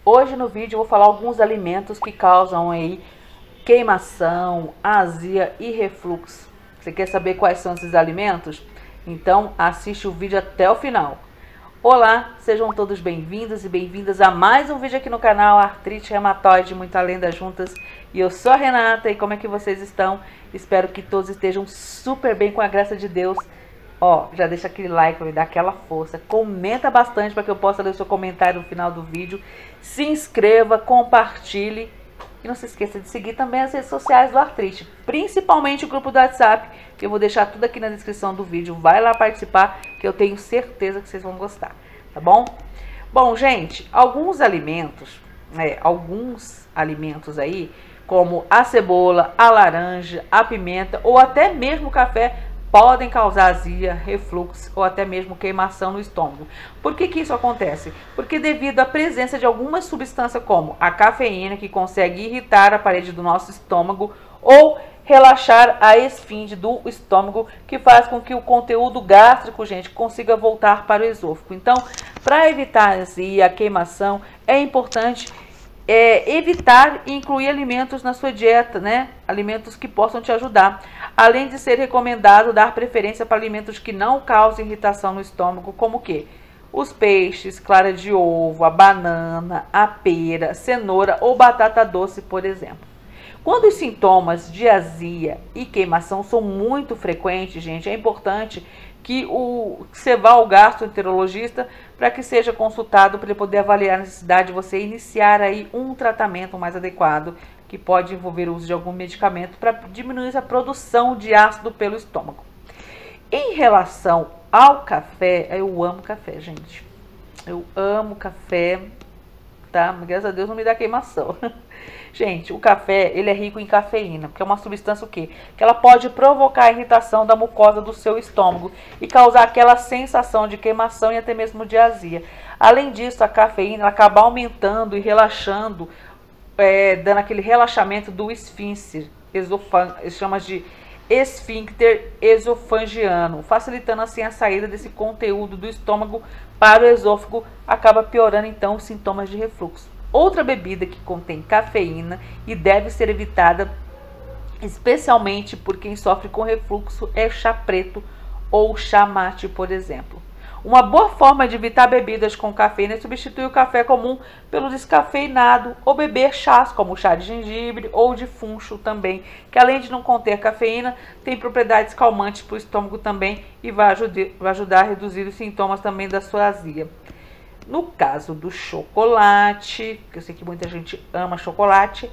Hoje no vídeo eu vou falar alguns alimentos que causam aí queimação, azia e refluxo. Você quer saber quais são esses alimentos? Então assiste o vídeo até o final. Olá, sejam todos bem-vindos e bem-vindas a mais um vídeo aqui no canal Artrite Reumatoide, muita lenda juntas. E eu sou a Renata, e como é que vocês estão? Espero que todos estejam super bem com a graça de Deus. Ó, já deixa aquele like para me dar aquela força, comenta bastante para que eu possa ler o seu comentário no final do vídeo, se inscreva, compartilhe e não se esqueça de seguir também as redes sociais do Artrite, principalmente o grupo do WhatsApp, que eu vou deixar tudo aqui na descrição do vídeo. Vai lá participar, que eu tenho certeza que vocês vão gostar, tá bom? Bom, gente, alguns alimentos aí, como a cebola, a laranja, a pimenta ou até mesmo o café, podem causar azia, refluxo ou até mesmo queimação no estômago. Por que isso acontece? Porque devido à presença de algumas substâncias como a cafeína, que consegue irritar a parede do nosso estômago ou relaxar a esfinge do estômago, que faz com que o conteúdo gástrico, gente, consiga voltar para o esôfago. Então, para evitar a azia, a queimação, é importante evitar e incluir alimentos na sua dieta, né? Alimentos que possam te ajudar. Além de ser recomendado dar preferência para alimentos que não causem irritação no estômago, como o quê? Os peixes, clara de ovo, a banana, a pera, cenoura ou batata doce, por exemplo. Quando os sintomas de azia e queimação são muito frequentes, gente, é importante que você vá ao gastroenterologista para que seja consultado, para ele poder avaliar a necessidade de você iniciar aí um tratamento mais adequado, que pode envolver o uso de algum medicamento para diminuir a produção de ácido pelo estômago. Em relação ao café, eu amo café, gente. Eu amo café, tá? Graças a Deus não me dá queimação. Gente, o café, ele é rico em cafeína, porque é uma substância o quê? Que ela pode provocar a irritação da mucosa do seu estômago e causar aquela sensação de queimação e até mesmo de azia. Além disso, a cafeína ela acaba aumentando e relaxando, dando aquele relaxamento do esfíncter, chama de esfíncter esofagiano, facilitando assim a saída desse conteúdo do estômago para o esôfago, acaba piorando então os sintomas de refluxo. Outra bebida que contém cafeína e deve ser evitada, especialmente por quem sofre com refluxo, é chá preto ou chá mate, por exemplo. Uma boa forma de evitar bebidas com cafeína é substituir o café comum pelo descafeinado ou beber chás como chá de gengibre ou de funcho também, que além de não conter cafeína, tem propriedades calmantes para o estômago também e vai ajudar a reduzir os sintomas também da sua azia. No caso do chocolate, que eu sei que muita gente ama chocolate,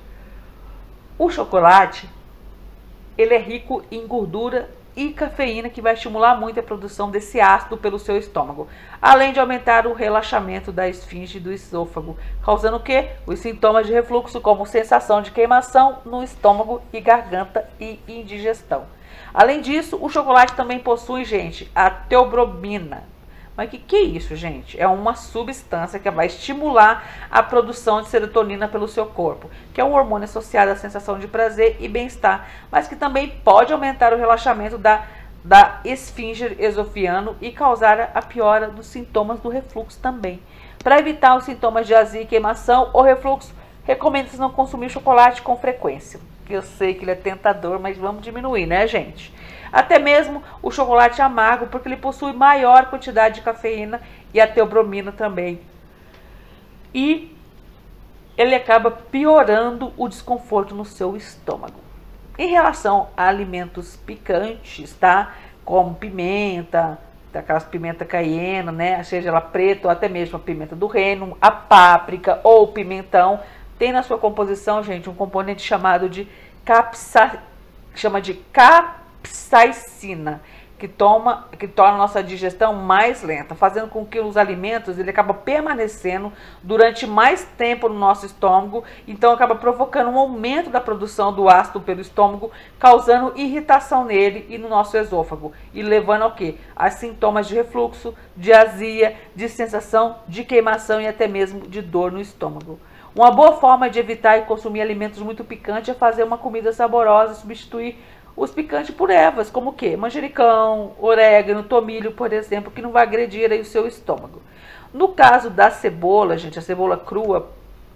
o chocolate ele é rico em gordura e cafeína, que vai estimular muito a produção desse ácido pelo seu estômago, além de aumentar o relaxamento da esfinge do esôfago, causando o quê? Os sintomas de refluxo, como sensação de queimação no estômago e garganta e indigestão. Além disso, o chocolate também possui, gente, a teobromina. Mas o que é isso, gente? É uma substância que vai estimular a produção de serotonina pelo seu corpo, que é um hormônio associado à sensação de prazer e bem-estar, mas que também pode aumentar o relaxamento da esfíncter esofagiano e causar a piora dos sintomas do refluxo também. Para evitar os sintomas de azia, queimação ou refluxo, recomenda-se não consumir chocolate com frequência. Eu sei que ele é tentador, mas vamos diminuir, né, gente? Até mesmo o chocolate amargo, porque ele possui maior quantidade de cafeína e a teobromina também. E ele acaba piorando o desconforto no seu estômago. Em relação a alimentos picantes, tá? Como pimenta, aquelas pimenta caiena, né? Seja ela preta ou até mesmo a pimenta do reino, a páprica ou o pimentão, tem na sua composição, gente, um componente chamado de capsaicina, que torna a nossa digestão mais lenta, fazendo com que os alimentos ele acaba permanecendo durante mais tempo no nosso estômago, então acaba provocando um aumento da produção do ácido pelo estômago, causando irritação nele e no nosso esôfago, e levando ao quê? A sintomas de refluxo, de azia, de sensação de queimação e até mesmo de dor no estômago. Uma boa forma de evitar e consumir alimentos muito picantes é fazer uma comida saborosa e substituir os picantes por ervas, como o quê? Manjericão, orégano, tomilho, por exemplo, que não vai agredir aí o seu estômago. No caso da cebola, gente, a cebola crua,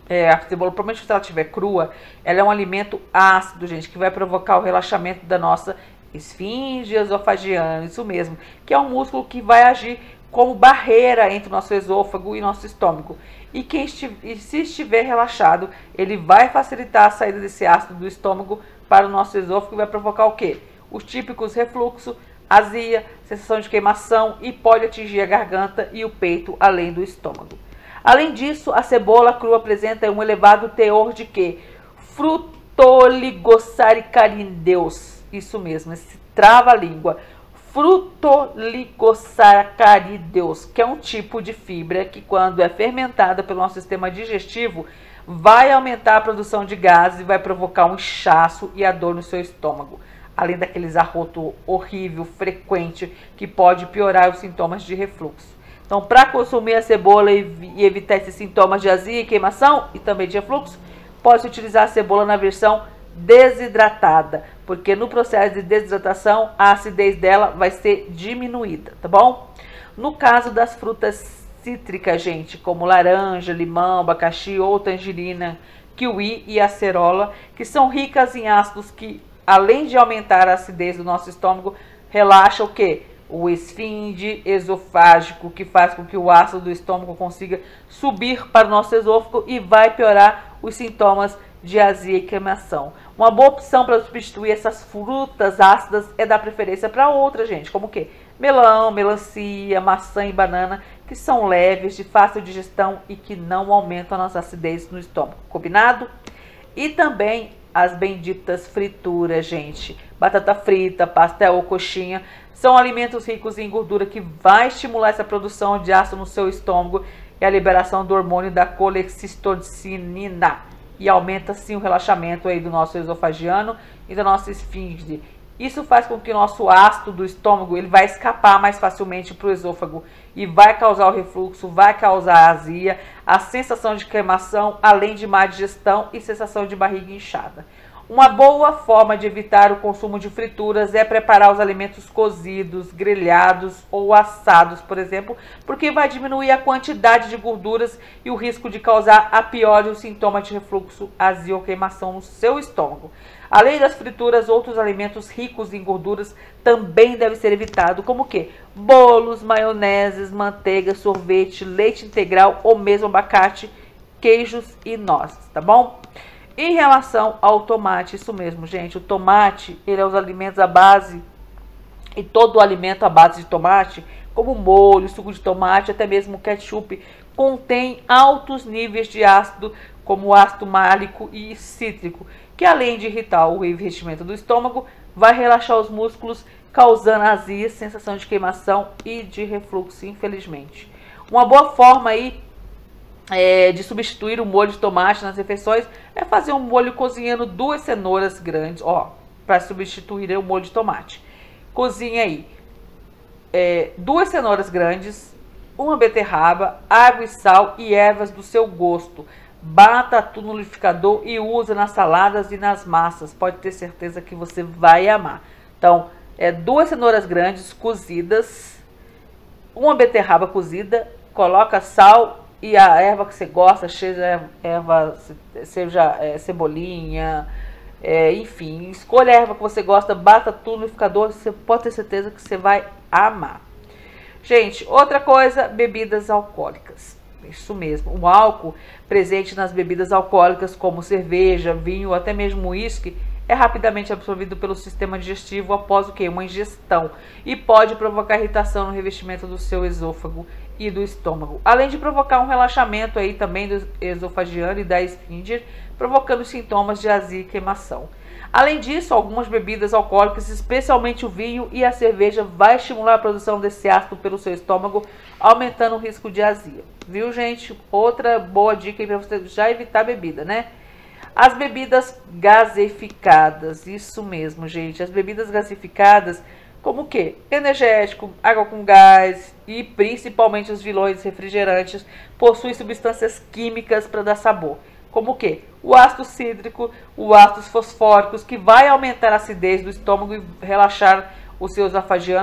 a cebola, provavelmente se ela estiver crua, ela é um alimento ácido, gente, que vai provocar o relaxamento da nossa esfinge esofagiana, isso mesmo, que é um músculo que vai agir como barreira entre o nosso esôfago e nosso estômago. E se estiver relaxado, ele vai facilitar a saída desse ácido do estômago para o nosso esôfago e vai provocar o quê? Os típicos refluxo, azia, sensação de queimação e pode atingir a garganta e o peito, além do estômago. Além disso, a cebola crua apresenta um elevado teor de quê? Frutoligosaccarideus. Isso mesmo, esse trava-língua. Frutoligosaccarideus, que é um tipo de fibra que, quando é fermentada pelo nosso sistema digestivo, vai aumentar a produção de gases e vai provocar um inchaço e a dor no seu estômago. Além daqueles arroto horrível, frequente, que pode piorar os sintomas de refluxo. Então, para consumir a cebola e evitar esses sintomas de azia e queimação e também de refluxo, pode-se utilizar a cebola na versão desidratada, porque no processo de desidratação a acidez dela vai ser diminuída, tá bom? No caso das frutas cítricas, gente, como laranja, limão, abacaxi ou tangerina, kiwi e acerola, que são ricas em ácidos que, além de aumentar a acidez do nosso estômago, relaxa o quê? O esfíncter esofágico, que faz com que o ácido do estômago consiga subir para o nosso esôfago e vai piorar os sintomas de azia e queimação. Uma boa opção para substituir essas frutas ácidas é dar preferência para outras, gente, como o quê? Melão, melancia, maçã e banana, que são leves, de fácil digestão e que não aumentam a nossa acidez no estômago. Combinado? E também as benditas frituras, gente. Batata frita, pastel ou coxinha são alimentos ricos em gordura que vai estimular essa produção de ácido no seu estômago e a liberação do hormônio da colecistocinina. E aumenta sim o relaxamento aí do nosso esofagiano e do nosso esfíncter. Isso faz com que o nosso ácido do estômago ele vai escapar mais facilmente para o esôfago e vai causar o refluxo, vai causar a azia, a sensação de queimação, além de má digestão e sensação de barriga inchada. Uma boa forma de evitar o consumo de frituras é preparar os alimentos cozidos, grelhados ou assados, por exemplo, porque vai diminuir a quantidade de gorduras e o risco de causar a pior os sintomas de refluxo, azia ou queimação no seu estômago. Além das frituras, outros alimentos ricos em gorduras também devem ser evitados, como o quê? Bolos, maioneses, manteiga, sorvete, leite integral ou mesmo abacate, queijos e nozes, tá bom? Em relação ao tomate, isso mesmo, gente, o tomate, ele é os alimentos à base, e todo o alimento à base de tomate, como molho, suco de tomate, até mesmo ketchup, contém altos níveis de ácido, como ácido málico e cítrico, que além de irritar o revestimento do estômago, vai relaxar os músculos, causando azia, sensação de queimação e de refluxo, infelizmente. Uma boa forma aí de substituir o molho de tomate nas refeições é fazer um molho cozinhando 2 cenouras grandes, ó, para substituir o molho de tomate. Cozinha aí 2 cenouras grandes, uma beterraba, água e sal e ervas do seu gosto. Bata tudo no liquidificador e usa nas saladas e nas massas. Pode ter certeza que você vai amar. Então, 2 cenouras grandes cozidas, uma beterraba cozida, coloca sal e a erva que você gosta, seja cebolinha, enfim, escolha a erva que você gosta, bata tudo no liquidificador, você pode ter certeza que você vai amar. Gente, outra coisa, bebidas alcoólicas. Isso mesmo, o álcool presente nas bebidas alcoólicas como cerveja, vinho, até mesmo uísque, é rapidamente absorvido pelo sistema digestivo após o quê? Uma ingestão, e pode provocar irritação no revestimento do seu esôfago e do estômago, além de provocar um relaxamento aí também do esofagiano e da esfíncter, provocando sintomas de azia e queimação. Além disso, algumas bebidas alcoólicas, especialmente o vinho e a cerveja, vai estimular a produção desse ácido pelo seu estômago, aumentando o risco de azia. Viu, gente? Outra boa dica aí para você já evitar a bebida, né? As bebidas gaseificadas, isso mesmo, gente. As bebidas gaseificadas, como o quê? Energético, água com gás e principalmente os vilões refrigerantes, possuem substâncias químicas para dar sabor. Como o quê? O ácido cítrico, o ácido fosfóricos, que vai aumentar a acidez do estômago e relaxar o seu esofagiano,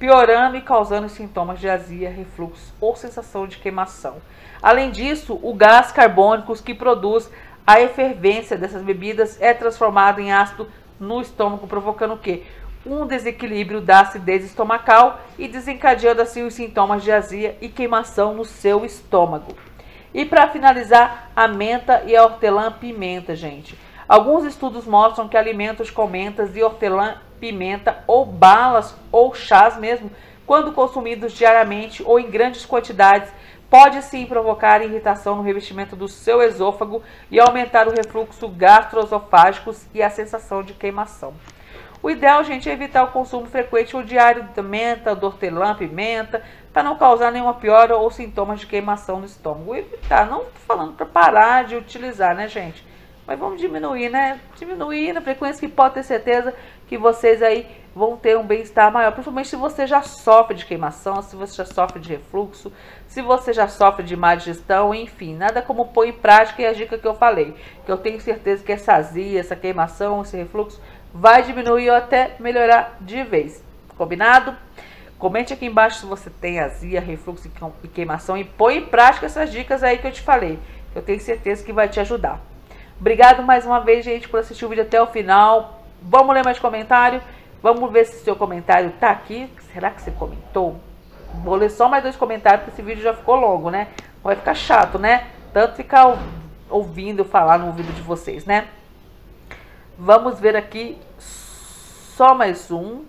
piorando e causando sintomas de azia, refluxo ou sensação de queimação. Além disso, o gás carbônico que produz a efervescência dessas bebidas é transformado em ácido no estômago, provocando o quê? Um desequilíbrio da acidez estomacal e desencadeando assim os sintomas de azia e queimação no seu estômago. E para finalizar, a menta e a hortelã-pimenta, gente. Alguns estudos mostram que alimentos com mentas e hortelã-pimenta ou balas ou chás mesmo, quando consumidos diariamente ou em grandes quantidades, pode sim provocar irritação no revestimento do seu esôfago e aumentar o refluxo gastroesofágico e a sensação de queimação. O ideal, gente, é evitar o consumo frequente ou diário da menta, do hortelã-pimenta, para não causar nenhuma piora ou sintomas de queimação no estômago. Evitar, não estou falando para parar de utilizar, né, gente? Mas vamos diminuir, né? Diminuir na frequência, que pode ter certeza que vocês aí vão ter um bem-estar maior. Principalmente se você já sofre de queimação, se você já sofre de refluxo, se você já sofre de má digestão, enfim. Nada como pôr em prática a dica que eu falei. Que eu tenho certeza que essa azia, essa queimação, esse refluxo vai diminuir ou até melhorar de vez. Combinado? Comente aqui embaixo se você tem azia, refluxo e queimação e põe em prática essas dicas aí que eu te falei. Eu tenho certeza que vai te ajudar. Obrigado mais uma vez, gente, por assistir o vídeo até o final. Vamos ler mais comentário? Vamos ver se o seu comentário tá aqui. Será que você comentou? Vou ler só mais 2 comentários, porque esse vídeo já ficou longo, né? Vai ficar chato, né? Tanto ficar ouvindo falar no ouvido de vocês, né? Vamos ver aqui só mais um.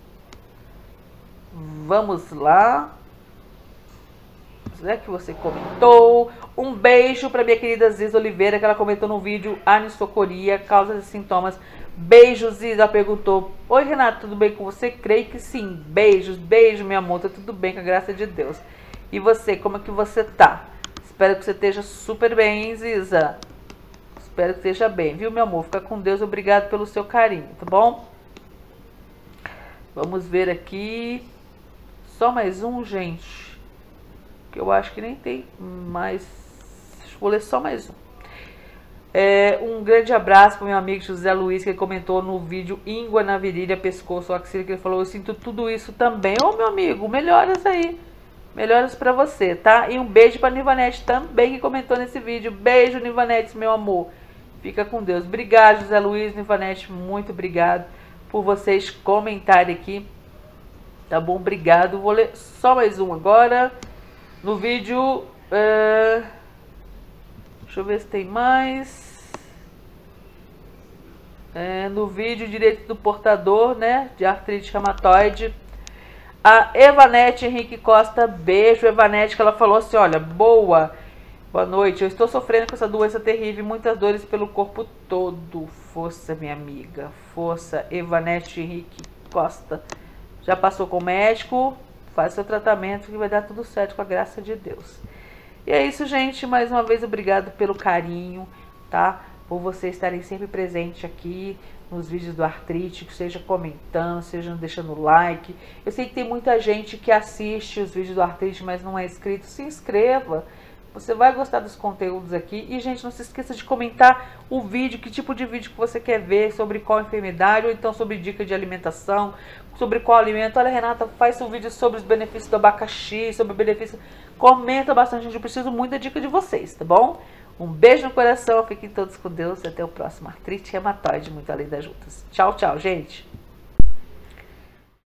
Vamos lá. É que você comentou. Um beijo para minha querida Ziza Oliveira, que ela comentou no vídeo anisocoria, causas e sintomas. Beijo, Ziza. Ela perguntou: oi, Renato, tudo bem com você? Creio que sim. Beijos, beijo, minha amor. Tá tudo bem, com a graça de Deus. E você, como é que você tá? Espero que você esteja super bem, hein, Ziza? Espero que esteja bem, viu, meu amor? Fica com Deus. Obrigado pelo seu carinho, tá bom? Vamos ver aqui. Só mais um, gente. Que eu acho que nem tem mais. Vou ler só mais um. Um grande abraço para o meu amigo José Luiz, que ele comentou no vídeo íngua na virilha, pescoço, axila, que ele falou: eu sinto tudo isso também. Ô, meu amigo, melhoras aí. Melhoras para você, tá? E um beijo para Nivanete também, que comentou nesse vídeo. Beijo, Nivanete, meu amor. Fica com Deus. Obrigado, José Luiz, Nivanete, muito obrigado por vocês comentarem aqui. Tá bom? Obrigado. Vou ler só mais um agora. No vídeo... deixa eu ver se tem mais. No vídeo direito do portador, né? De artrite reumatoide. A Evanete Henrique Costa. Beijo, Evanete, que ela falou assim: olha, boa noite. Eu estou sofrendo com essa doença terrível, muitas dores pelo corpo todo. Força, minha amiga. Força, Evanete Henrique Costa. Já passou com o médico? Faz seu tratamento que vai dar tudo certo com a graça de Deus. E é isso, gente. Mais uma vez, obrigado pelo carinho, tá? Por vocês estarem sempre presentes aqui nos vídeos do Artrite, seja comentando, seja deixando like. Eu sei que tem muita gente que assiste os vídeos do Artrite, mas não é inscrito. Se inscreva. Você vai gostar dos conteúdos aqui. E, gente, não se esqueça de comentar o vídeo, que tipo de vídeo que você quer ver, sobre qual enfermidade, ou então sobre dica de alimentação, sobre qual alimento. Olha, Renata, faz um vídeo sobre os benefícios do abacaxi, sobre o benefício... Comenta bastante, gente. Eu preciso muito da dica de vocês, tá bom? Um beijo no coração, fiquem todos com Deus. Até o próximo Artrite Reumatoide, muito além das juntas. Tchau, tchau, gente.